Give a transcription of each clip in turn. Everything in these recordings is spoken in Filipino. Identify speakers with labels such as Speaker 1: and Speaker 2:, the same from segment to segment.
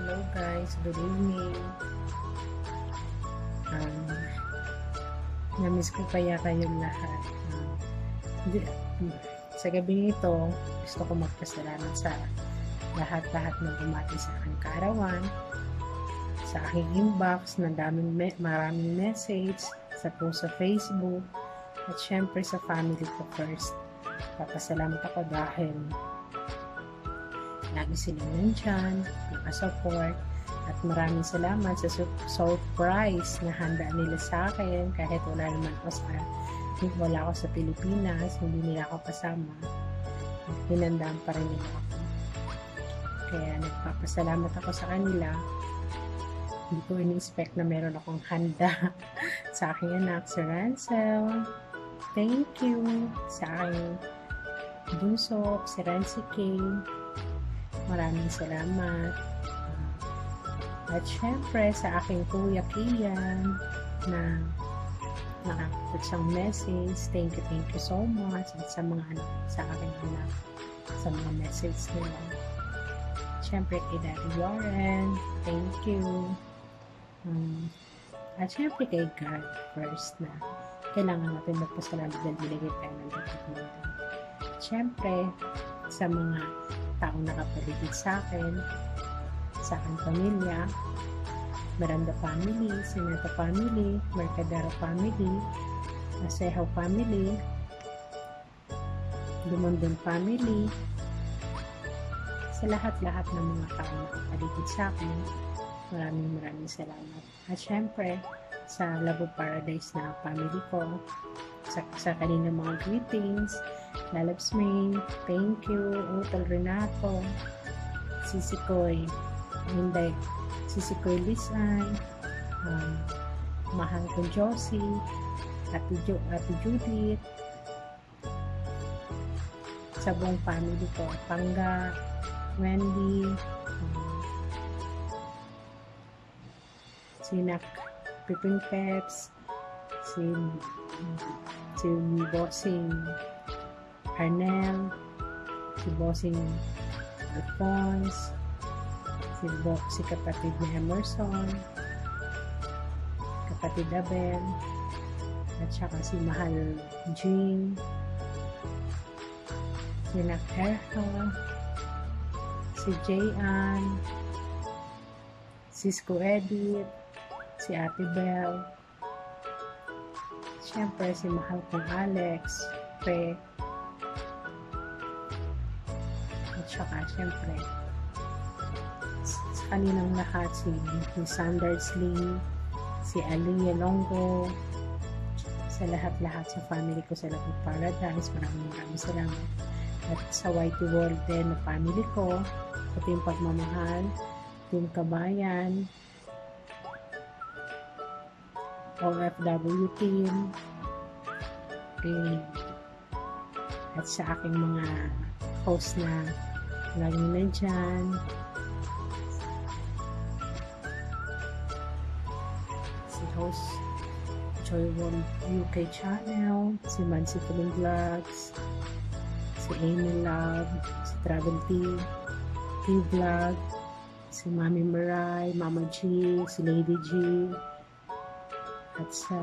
Speaker 1: Hello guys, good evening. Namiss ko kaya kayong lahat. Sa gabi nito, gusto ko magpasalamat sa lahat-lahat na bumati sa aking kaarawan, sa aking inbox na maraming message, sa post sa Facebook, at syempre sa family ko first. Papasalamat ako dahil lagi silang nandyan, nakasupport, at maraming salamat sa surprise na handa nila sa akin kahit wala ako sa Pilipinas, hindi nila ako kasama, hinandaan pa rin nila ako. Kaya nagpapasalamat ako sa kanila. Hindi ko in-expect na meron akong handa sa aking anak, si Ransel. Thank you sa aking bunso, si Rancy K. Maraming salamat. At syempre sa aking kuya Kian na nakakapit siyang message. Thank you so much. At sa mga anak, sa aking anak, sa mga message nila. Syempre kay Daddy Warren, thank you. At syempre kay God first na kailangan natin magpasalamat dahil binigay tayo ng dapat mundo. Syempre sa mga taong nakapaligid sa akin, sa aking pamilya, Miranda family, Sineta family, Mercadero family, Asejo family, Dumondon family, sa lahat-lahat ng mga taong nakapaligid sa akin, maraming salamat. At syempre, sa Labo Paradise na family ko, sa kanina mga greetings, Lalabs May, thank you, Utol Renato, Sisikoy, Hinday, Sisikoy Lisan, mahal ko Josie, Ate Judith, sa buong family ko, Pangga, Wendy, Sinak, Piping Peps, si Bossing Arnel, si Bossing Alphonse, si kapatid ni Emerson, kapatid Abel, at saka si Mahal Jean, si Nakerha, si Jayan, Cisco Edith, si Ate Belle, syempre si mahal kong Alex, Pe, at saka syempre sa kaninang lahat si Sanders Lee, si Alia Longo, sa lahat-lahat sa family ko sa Labo Paradise, maraming salamat. At sa Whitey World din na family ko, sa Team Pagmamahal, Team Kabayan, OFW team, at sa aking mga host na laging nandyan, si host Joy World UK channel, si Mansi Pulling Vlogs, si Amy Love, si Travel T Vlog, si Mami Maray, Mama G, si Lady G, at sa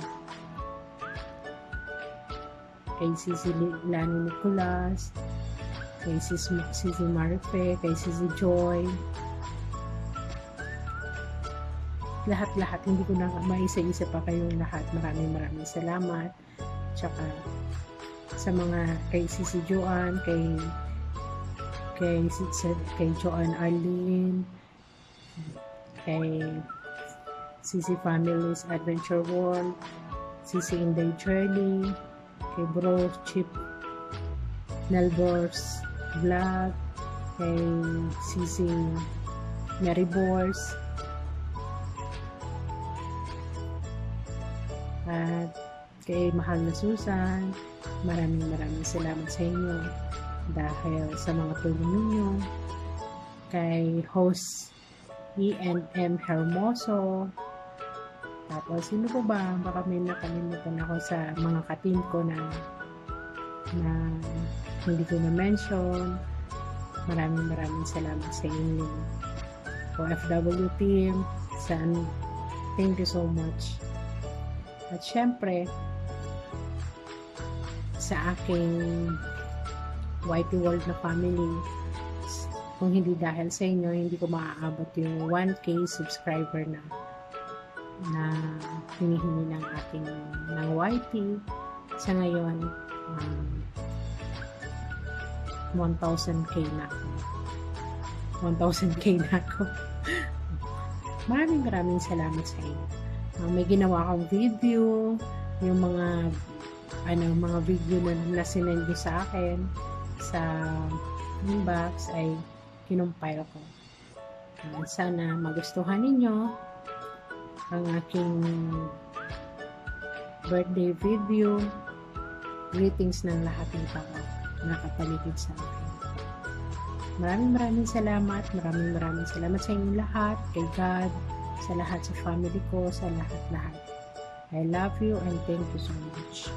Speaker 1: kay Sisi Lani Nicolas, kay Sisi Marife, kay Sisi Joy, lahat-lahat, hindi ko na maisa-isa pa kayong lahat. Maraming salamat. Tsaka sa mga kay Sisi Joanne, kay Joanne Arlene, kay Sisi Family's Adventure World, Sisi Inday Journey, kay Bro Chip Nelbors Vlog, kay Sisi Mary Bors, at kay mahal na Susan. Maraming salamat sa inyo dahil sa mga tulong ninyo, kay host E&M Hermoso. Tapos sino po ba? Baka may nakalimutan ako sa mga ka-team ko na hindi ko na mention. Maraming salamat sa inyo. OFW team, thank you so much. At syempre, sa aking YT World na family, kung hindi dahil sa inyo, hindi ko maaabot yung 1K subscriber na hinihingi ng YT. Sa ngayon, 1,000K na ako. 1,000K na ako. Maraming salamat sa inyo. May ginawa akong video, yung mga video na sinend nyo sa akin sa inbox ay kinumpile ko. Sana magustuhan ninyo ang aking birthday video. Greetings ng lahat ng tao na nakapaligid sa akin. Maraming salamat. Maraming salamat sa inyong lahat, kay God, sa lahat sa family ko, sa lahat. I love you and thank you so much.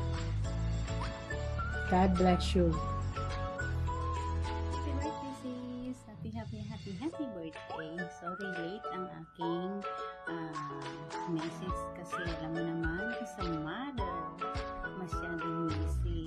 Speaker 1: God bless you.
Speaker 2: Happy birthday, sis! Happy birthday! Sorry, late ang aking message kasi alam mo naman, sa mother, masyadong busy.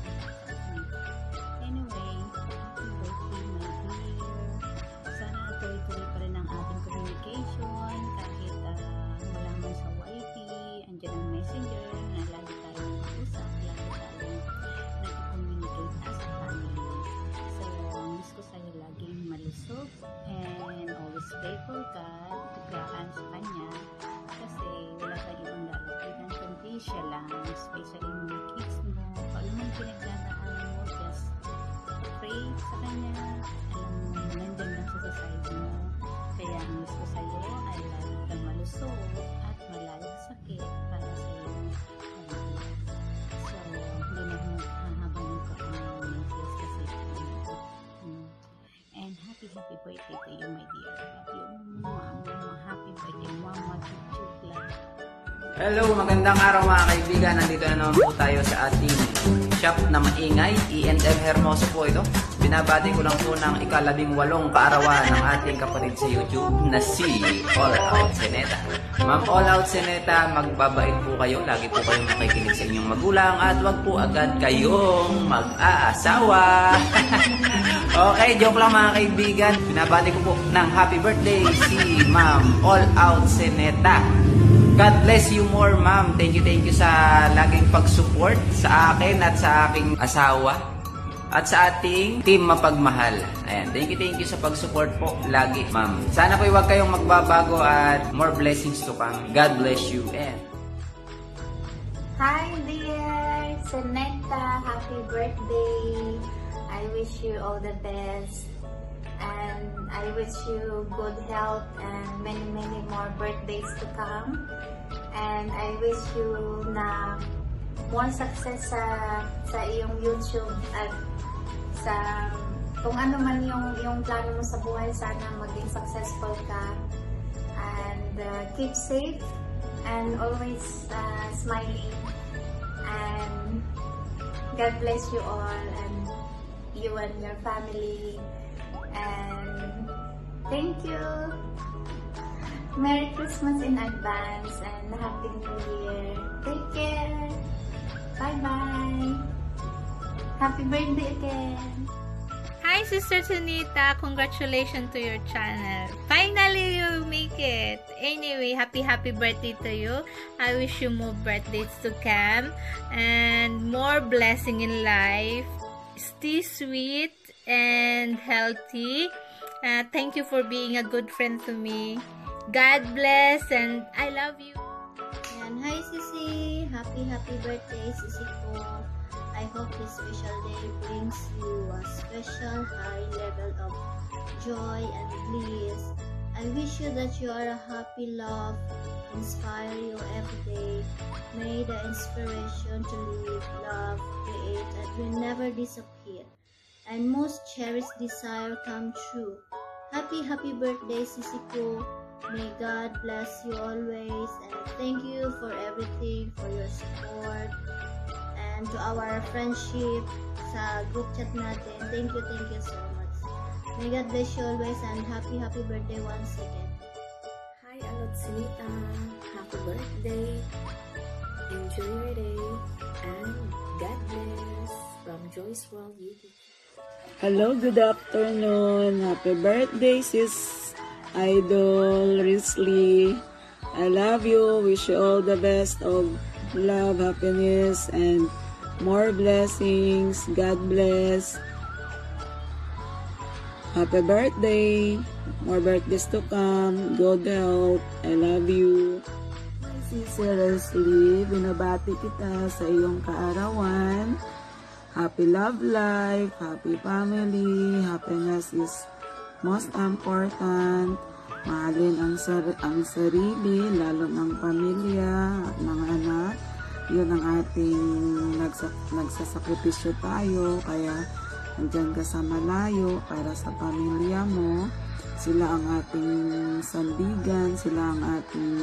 Speaker 2: Anyway, happy birthday, my dear. Sana tuloy-tuloy pa rin ang ating communication kahit wala man sa YT, andyan ang messenger, na lagi tayong mag-usap, lagi tayong nag-communicate as a family. So, miss ko sa'yo laging malusog and always pray for God, tugaan sa Kanya kasi wala tayong ibang lalapitan kundi siya lang, especially mga kids mo. Kung alam mo pinagdadaan mo, just pray sa Kanya. Alam mo, nandyan lang siya sa side mo. Kaya ang miss ko sa'yo ay lagi kang malusog at malaking sakit para sa iyo. So, hindi na hahabang ko ang message kasi and happy birthday to you, my dear. Happy birthday, Mama Chuchukla.
Speaker 3: Hello, magandang araw mga kaibigan. Nandito na naman po tayo sa ating shop na maingay. E&M Hermoso po ito. Binabati ko lang po ng ika-18 kaarawan ng ating kapatid sa YouTube na si All Out Seneta. Ma'am All Out Seneta, magbabait po kayo. Lagi po kayong makikinig sa inyong magulang at wag po agad kayong mag-aasawa. Okay, joke lang mga kaibigan. Binabati ko po ng happy birthday si Ma'am All Out Seneta. God bless you more, ma'am. Thank you sa laging pag-support sa akin at sa aking asawa at sa ating team mapagmahal. Ayan, thank you sa pag-support po lagi, ma'am. Sana po huwag kayong magbabago at more blessings to come. God bless you. And
Speaker 4: hi dear Seneta, happy birthday. I wish you all the best. And I wish you good health and many more birthdays to come. And I wish you na more success sa iyong YouTube at sa kung ano man yung plano mo sa buhay, sana maging successful ka. And keep safe and always smiling. And God bless you all and you and your family. And thank you. Merry Christmas in advance and Happy New Year. Take care. Bye-bye. Happy birthday again.
Speaker 5: Hi, Sister Sunita. Congratulations to your channel. Finally, you make it. Anyway, happy birthday to you. I wish you more birthdays to come and more blessing in life. Stay sweet and healthy. Thank you for being a good friend to me. God bless and I love you.
Speaker 6: And hi Sisi, happy birthday Sisi ko. I hope this special day brings you a special high level of joy and bliss. I wish you that you are a happy love, inspire you every day. May the inspiration to live, love, create, and will never disappear. And most cherished desire come true. Happy birthday Sisi ko. May God bless you always and thank you for everything, for your support and to our friendship sa group chat natin. Thank you so much. May God bless you always and happy birthday once again.
Speaker 7: out, Sunita. Happy birthday. Enjoy your day. And God bless. From Joy's World YouTube.
Speaker 8: Hello, good afternoon. Happy birthday, sis Idol Risley. I love you. Wish you all the best of love, happiness, and more blessings. God bless. Happy birthday. More birthdays to come. Good health. I love you. My sister Risley, binabati kita sa iyong kaarawan. Happy love life, happy family, happiness is most important. Mahalin ang sarili, lalo ng pamilya at mga anak. Yun ang ating nagsasakripisyo tayo, kaya andyan ka sa malayo para sa pamilya mo. Sila ang ating sandigan, sila ang ating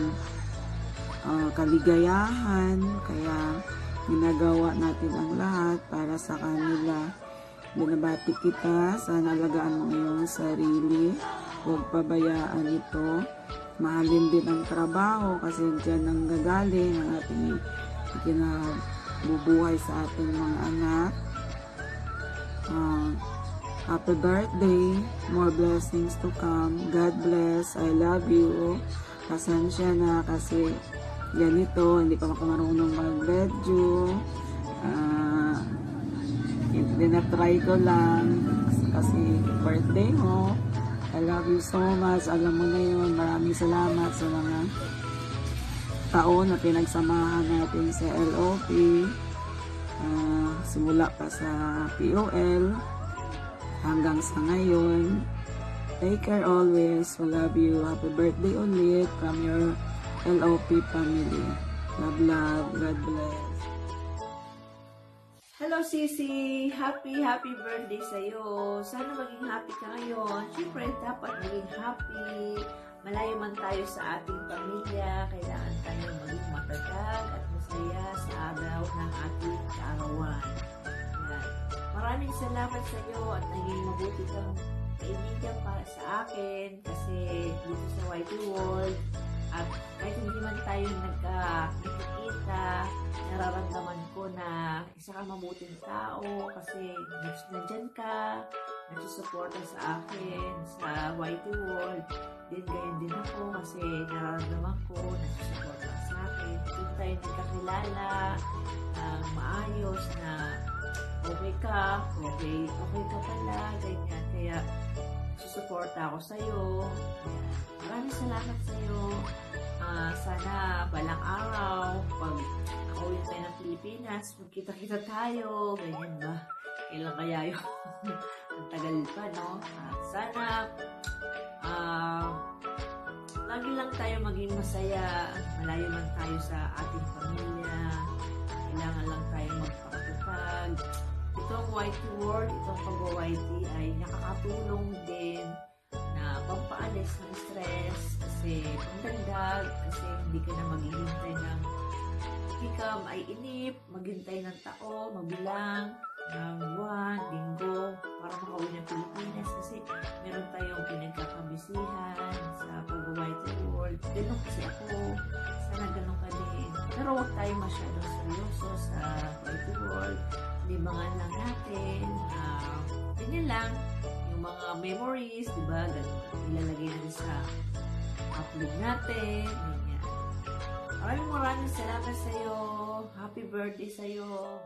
Speaker 8: kaligayahan, kaya ginagawa natin ang lahat para sa kanila. Binabati kita, sana alagaan mo iyong sarili, huwag pabayaan ito. Mahalin din ang trabaho kasi dyan ang gagaling ang ating kinabubuhay sa ating mga anak. Happy birthday, more blessings to come. God bless, I love you. Pasensya na kasi ganito, hindi pa ako marunong mag-video. Dinatry ko lang kasi birthday mo. I love you so much. Alam mo na yun. Maraming salamat sa mga taon na pinagsamahan natin sa LOP. Simula pa sa POL hanggang sa ngayon. Take care always. I love you. Happy birthday ulit from your LOP family. Love, love. God bless.
Speaker 9: Hello, Sisi! Happy birthday sa'yo. Sana maging happy ka ngayon. Siyempre, dapat maging happy. Malayo man tayo sa ating pamilya. Kailangan tayo maging matatag at masaya sa araw ng ating kaarawan. Yan. Maraming salamat sa'yo at naging mabuti kang kaibigan para sa akin kasi dito sa YT World. At kahit hindi man tayo nagkikita, nararamdaman ko na isa kang mabuting tao kasi nandyan ka, nagsusuporta sa akin sa YT World. Din ganyan din ako kasi nararamdaman ko nagsusuporta sa akin. Doon tayo nagkakilala ng maayos na okay ka pala, ganyan. Kaya susuporta ako sa'yo. Maraming salamat sa'yo. Sana balang araw, pag nakauwi tayo ng Pilipinas, magkita-kita tayo. Ganyan ba? Kailan kaya yun? Ang tagal pa, no? Sana lagi lang tayo maging masaya. Malayo man tayo sa ating pamilya. Kailangan lang tayo magpakatatag. Itong YT World, itong pag-YT ay nakakatulong din na pampaalis ng stress kasi pangdagdag kasi hindi ka na maghihintay ng hindi ka maiinip, maghintay ng taon, mabilang ng buwan, linggo para makauwi ng Pilipinas kasi meron tayong pinagkakabisihan sa pag-YT World. Ganun kasi ako, sana ganun ka din. Pero huwag tayo masyadong seryoso sa YT World. Libangan lang natin, ganyan lang, yung mga memories, diba, ganun, ilalagay natin sa upload natin, ganyan. Maraming salamat sa'yo, happy birthday sa'yo,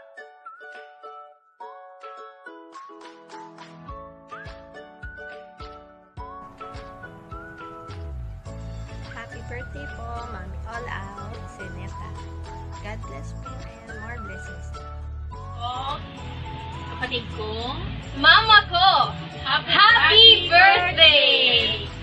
Speaker 5: Happy birthday po, Mami All Out, Seneta. God bless po and more blessings.
Speaker 10: Kapatid ko, mama ko, happy birthday!